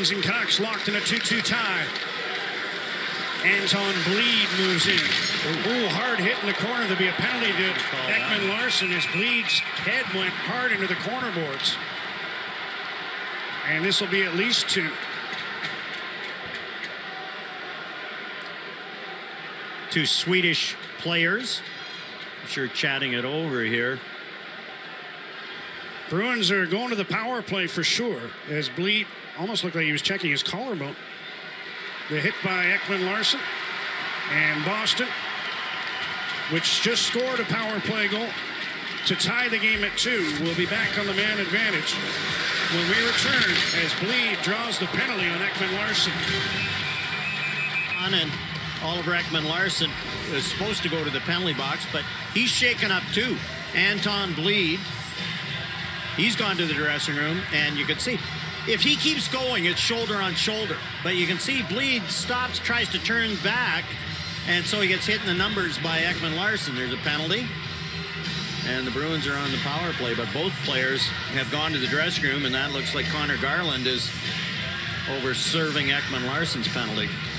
Hastings and Cox locked in a 2-2 tie. Anton Blidh moves in. Ooh, hard hit in the corner. There'll be a penalty to Ekman-Larsson as Blidh's head went hard into the corner boards. And this will be at least 2. Two Swedish players. I'm sure chatting it over here. Bruins are going to the power play for sure, as Blidh almost looked like he was checking his collarbone. The hit by Ekman-Larsson, and Boston, which just scored a power play goal to tie the game at 2, will be back on the man advantage when we return as Blidh draws the penalty on Ekman-Larsson. And Oliver Ekman-Larsson is supposed to go to the penalty box, but he's shaken up too. Anton Blidh, he's gone to the dressing room, and you can see if he keeps going, it's shoulder on shoulder. But you can see Blidh stops, tries to turn back, and so he gets hit in the numbers by Ekman-Larsson. There's a penalty, and the Bruins are on the power play, but both players have gone to the dressing room, and that looks like Connor Garland is over serving Ekman-Larsson's penalty.